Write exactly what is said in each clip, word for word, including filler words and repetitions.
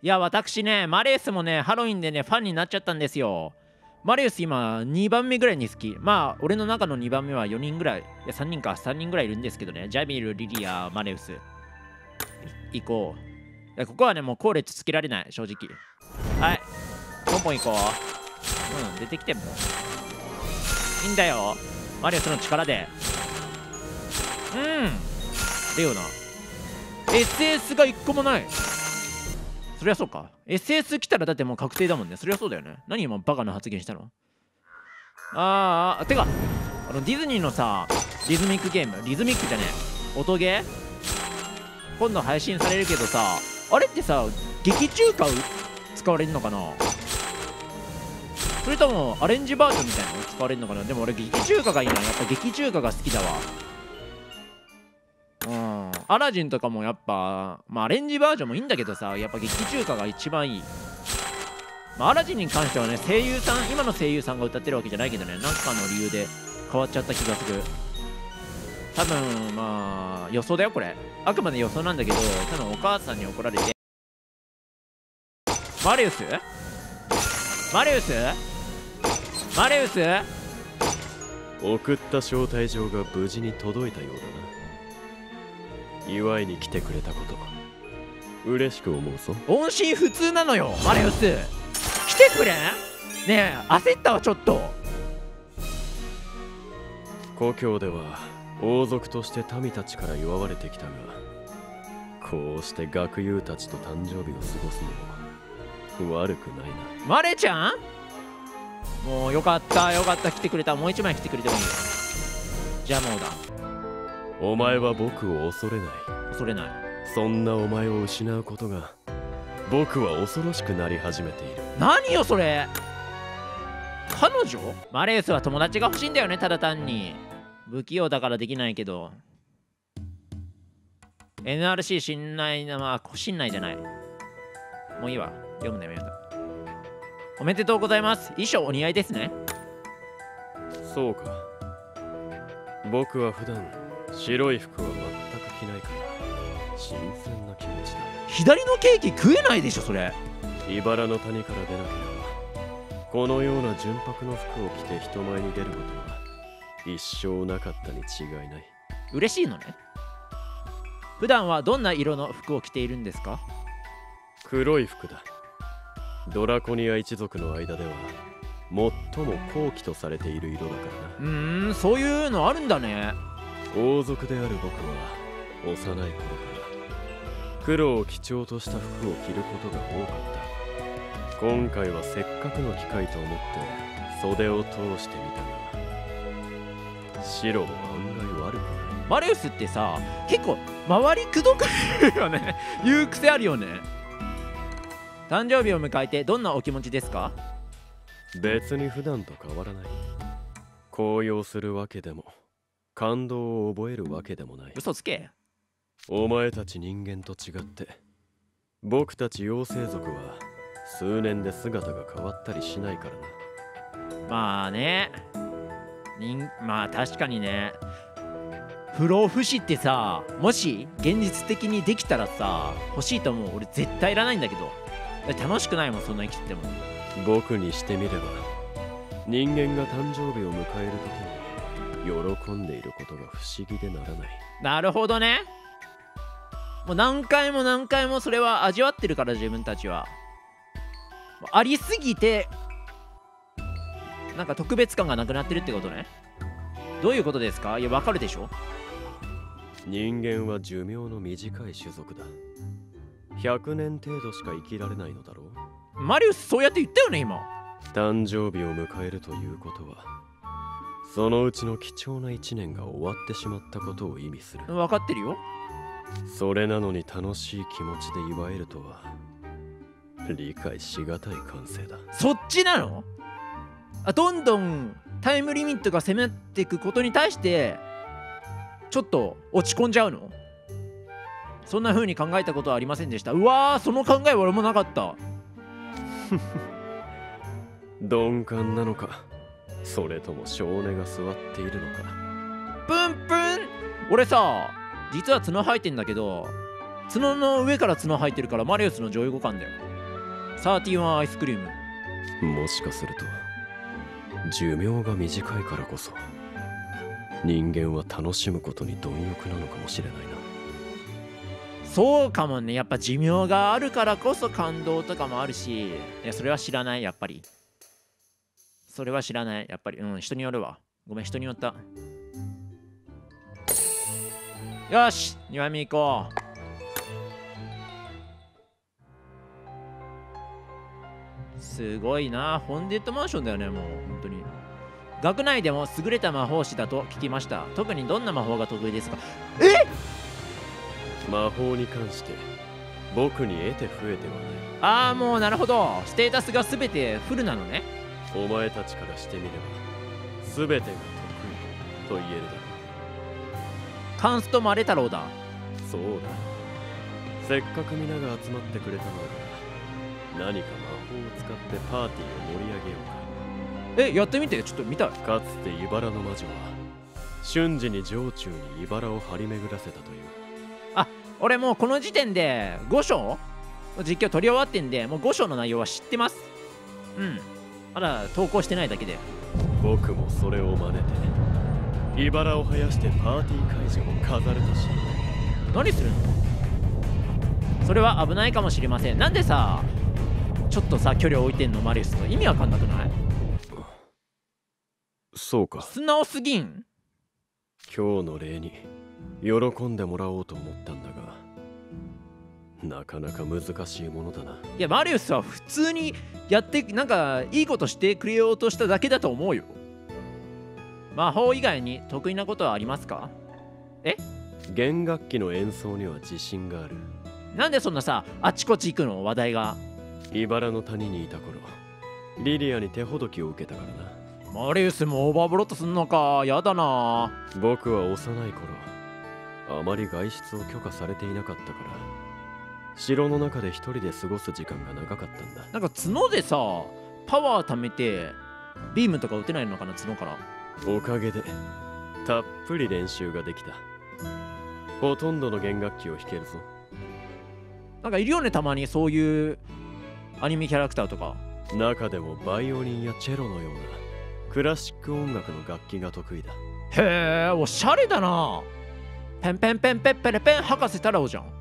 いや、私ね、マレウスもね、ハロウィンでね、ファンになっちゃったんですよ。マレウス今、にばんめぐらいに好き。まあ、俺の中のにばんめはよにんぐらい、いや、さんにんか、さんにんぐらいいるんですけどね。ジャミル、リリア、マレウス。行こう。いやここはね、もう後列つけられない、正直。はい。ポンポン行こう。うん、出てきても。いいんだよ。マレウスの力で。うん。レオナ。エスエス がいっこもない。そりゃそうか。エスエス 来たらだってもう確定だもんね。そりゃそうだよね。何今バカな発言したの？あーあ、てか、あのディズニーのさ、リズミックゲーム、リズミックじゃねえ。音ゲー今度配信されるけどさ、あれってさ、劇中歌使われるのかな？それともアレンジバージョンみたいなの使われるのかな？でも俺劇中歌がいいな。やっぱ劇中歌が好きだわ。うん、アラジンとかもやっぱ、まあ、アレンジバージョンもいいんだけどさ、やっぱ劇中歌が一番いい。まあ、アラジンに関してはね、声優さん、今の声優さんが歌ってるわけじゃないけどね、なんかの理由で変わっちゃった気がする。多分、まあ、予想だよ、これ。あくまで予想なんだけど、多分お母さんに怒られて。マレウスマレウスマレウス送った招待状が無事に届いたようだな。祝いに来てくれたこと嬉しく思うぞ。 音信不通なのよ、マレウス。来てくれんねえ、焦ったわちょっと。 故郷では王族として民たちから祝われてきたが、こうして学友たちと誕生日を過ごすのも悪くないな。 マレちゃん、もうよかったよかった、来てくれた。もう一枚来てくれてもいいよ。じゃあもうだ。 お前は僕を恐れない。 恐れない。 そんなお前を失うことが僕は恐ろしくなり始めている。 何よそれ。彼女？マレウスは友達が欲しいんだよね、ただ単に。不器用だからできないけど。 エヌアールシー 信頼な、まあ信頼じゃない。もういいわ、読むのやめよう。おめでとうございます。衣装お似合いですね。 そうか。僕は普段白い服は全く着ないから新鮮な気持ちだ。 左のケーキ食えないでしょそれ。 茨の谷から出なければこのような純白の服を着て人前に出ることは一生なかったに違いない。 嬉しいのね。普段はどんな色の服を着ているんですか？ 黒い服だ。ドラコニア一族の間では最も高貴とされている色だからな。 うーん、そういうのあるんだね。 王族である僕は幼い頃から黒を基調とした服を着ることが多かった。今回はせっかくの機会と思って袖を通してみたが、白も案外悪くない。 マレウスってさ、結構周りくどくるよね。言う癖あるよね。誕生日を迎えてどんなお気持ちですか？ 別に普段と変わらない。高揚するわけでも感動を覚えるわけでもない。 嘘つけ。 お前たち人間と違って僕たち妖精族は数年で姿が変わったりしないからな。 まあね、人まあ確かにね。不老不死ってさ、もし現実的にできたらさ欲しいと思う。俺絶対いらないんだけど。楽しくないもん、そんな生きてても。 僕にしてみれば人間が誕生日を迎える時に喜んでいることが不思議でならない。 なるほどね。もう何回も何回もそれは味わってるから、自分たちは。ありすぎてなんか特別感がなくなってるってことね。どういうことですか？いや、わかるでしょ。 人間は寿命の短い種族だ。ひゃくねん程度しか生きられないのだろう。 マリウスそうやって言ったよね今。 誕生日を迎えるということはそのうちの貴重ないちねんが終わってしまったことを意味する。 分かってるよ。 それなのに楽しい気持ちで祝えるとは理解しがたい感性だ。 そっちなの？あ、どんどんタイムリミットが迫っていくことに対してちょっと落ち込んじゃうの？そんな風に考えたことはありませんでした。うわー、その考えは俺もなかった。 鈍感なのか、それとも少年が座っているのか。 プンプン。俺さ、実は角生えてんだけど、角の上から角生えてるからマリウスの上位互換だよ。 サーティワンアイスクリーム。 もしかすると寿命が短いからこそ人間は楽しむことに貪欲なのかもしれないな。 そうかもね。やっぱ寿命があるからこそ感動とかもあるし、いやそれは知らない。やっぱりそれは知らない。やっぱりうん、人によるわ。ごめん、人によった。よし、にばんめ行こう。すごいな。ホンデッドマンションだよね。もう本当に学内でも優れた魔法師だと聞きました。特にどんな魔法が得意ですか？え？ 魔法に関して僕に得て増えてはない。 ああ、もうなるほど。ステータスが全てフルなのね。 お前たちからしてみれば全てが得意と言えるだろう。 カンストマレ太郎だ。 そうだ。せっかく皆が集まってくれたのだから何か魔法を使ってパーティーを盛り上げようか。 え、やってみて。ちょっと見たい。 かつて茨の魔女は瞬時に城中に茨を張り巡らせたという。 あ、俺もうこの時点でご章実況取り終わってんで、もうご章の内容は知ってます。うん、まだ投稿してないだけで。 僕もそれを真似て茨を生やしてパーティー会場を飾るとしよう。何するの？それは危ないかもしれません。なんでさちょっとさ距離を置いてんのマリウスと。意味わかんなくない？ そうか。 素直すぎん？ 今日の礼に喜んでもらおうと思ったんだがなかなか難しいものだな。 いやマリウスは普通にやってなんかいいことしてくれようとしただけだと思うよ。魔法以外に得意なことはありますか？え？ 弦楽器の演奏には自信がある。 なんでそんなさあちこち行くの話題が。 茨の谷にいた頃リリアに手ほどきを受けたからな。 マリウスもオーバーブロットすんのか。やだな。 僕は幼い頃あまり外出を許可されていなかったから城の中で一人で過ごす時間が長かったんだ。 なんか角でさパワー貯めてビームとか打てないのかな、角から。 おかげでたっぷり練習ができた。ほとんどの弦楽器を弾けるぞ。 なんかいるよね、たまにそういうアニメキャラクターとか。 中でもバイオリンやチェロのようなクラシック音楽の楽器が得意だ。 へえ、おしゃれだな。ペンペンペンペンペレペン博士太郎じゃん。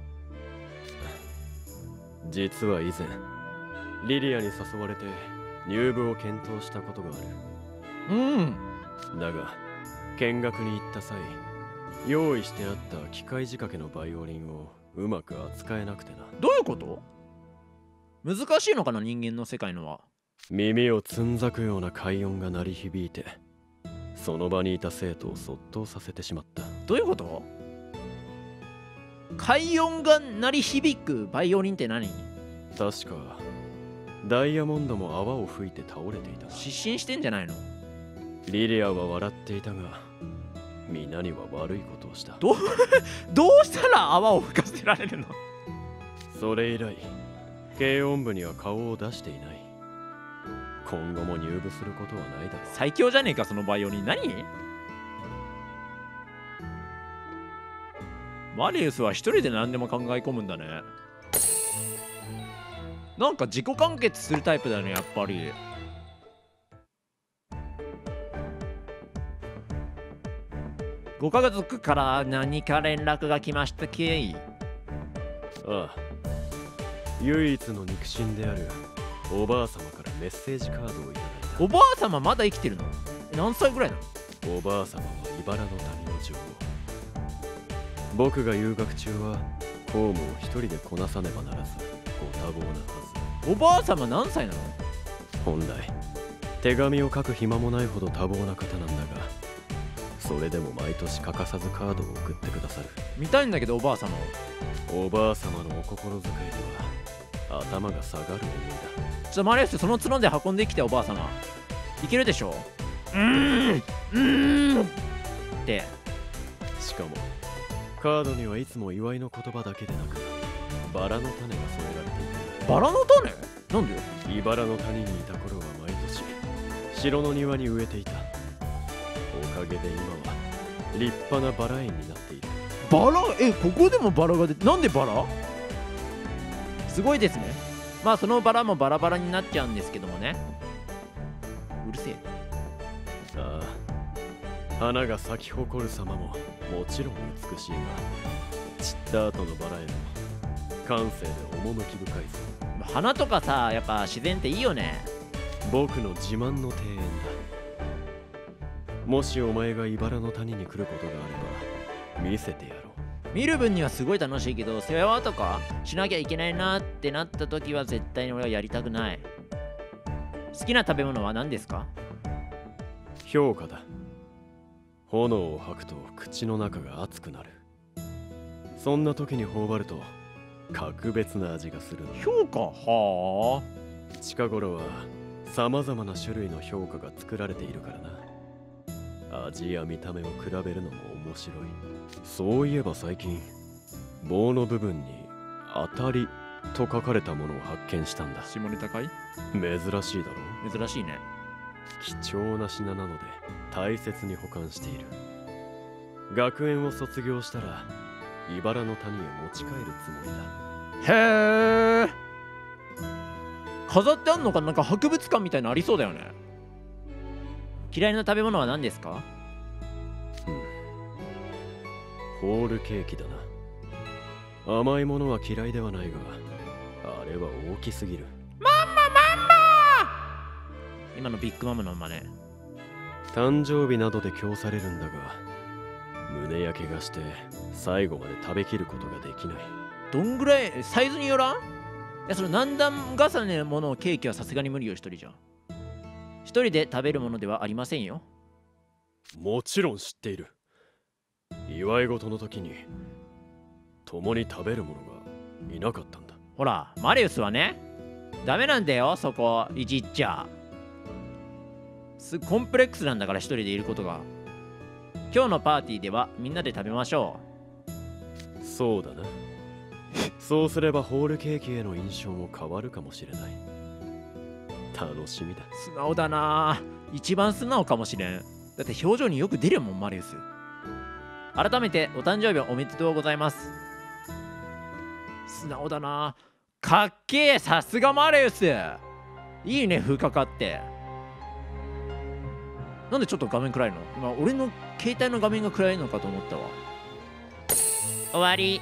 実は以前リリアに誘われて入部を検討したことがある。うん。 だが見学に行った際用意してあった機械仕掛けのバイオリンをうまく扱えなくてな。 どういうこと？難しいのかな、人間の世界のは。 耳をつんざくような快音が鳴り響いてその場にいた生徒をそっとさせてしまった。 どういうこと？快音が鳴り響くバイオリンって何？ 確かダイヤモンドも泡を吹いて倒れていた。 失神してんじゃないの？ リリアは笑っていたが皆には悪いことをした。 どうどうしたら泡を吹かせられるの？ それ以来軽音部には顔を出していない。今後も入部することはないだろう。 最強じゃねえかそのバイオリン。何？マリウスは一人で何でも考え込むんだね。なんか自己完結するタイプだね、やっぱり。ご家族から何か連絡が来ましたけい？ ああ、唯一の肉親であるおばあ様からメッセージカードをいただいた。 おばあ様まだ生きてるの？何歳ぐらいなの？ おばあ様は茨の旅の女王。僕が留学中は公務を一人でこなさねばならずご多忙なはず。おばあ様何歳なの？ 本来手紙を書く暇もないほど多忙な方なんだがそれでも毎年欠かさずカードを送ってくださる。 見たいんだけどおばあ様を。おばあ様のお心遣いでは頭が下がる思いだ。 ちょっとマリウスその角で運んできて。おばあ様いけるでしょ？うーんうーんって。 しかもカードにはいつも祝いの言葉だけでなくバラの種が添えられていた。 バラの種？なんで？ 茨の谷にいた頃は毎年城の庭に植えていた。おかげで今は立派なバラ園になっている。 バラ？え、ここでもバラが出て、なんでバラ？すごいですね。 まあそのバラもバラバラになっちゃうんですけどもね。うるせえ。 ああ、花が咲き誇る様ももちろん美しいが、散った後のバラへの感性で趣深いぞ。 花とかさ、やっぱ自然っていいよね。 僕の自慢の庭園だ。もしお前が茨の谷に来ることがあれば見せてやろう。 見る分にはすごい楽しいけど、世話とかしなきゃいけないなってなった時は絶対に俺はやりたくない。好きな食べ物は何ですか？ 評価だ。炎を吐くと口の中が熱くなる。そんな時に頬張ると格別な味がするの。 評価？はあ。近頃はさまざまな種類の評価が作られているからな。味や見た目を比べるのも面白い。そういえば最近棒の部分に当たりと書かれたものを発見したんだ。 下ネタかい？ 珍しいだろ。 珍しいね。 貴重な品なので大切に保管している。学園を卒業したら茨の谷へ持ち帰るつもりだ。 へえ。飾ってあんのか？なんか博物館みたいなのありそうだよね。嫌いな食べ物は何ですか？ うん、ホールケーキだな。甘いものは嫌いではないが、あれは大きすぎる。 マンママンマー。今のビッグマムの真似。 誕生日などで供されるんだが、胸焼けがして最後まで食べきることができない。 どんぐらいサイズによらん？いや、その何段重ねのものをケーキはさすがに無理よ。一人じゃ一人で食べるものではありませんよ。 もちろん知っている。祝い事の時に共に食べる者がいなかったんだ。 ほら、マリウスはね、ダメなんだよ、そこいじっちゃ。すコンプレックスなんだから、一人でいることが。今日のパーティーではみんなで食べましょう。そうだな。そうすればホールケーキへの印象も変わるかもしれない。楽しみだ。 素直だな。一番素直かもしれん。だって表情によく出るもん、マリウス。改めてお誕生日おめでとうございます。素直だな。かっけえ。さすがマリウス。いいね、風かかって。なんでちょっと画面暗いの？今俺の携帯の画面が暗いのかと思ったわ。終わり。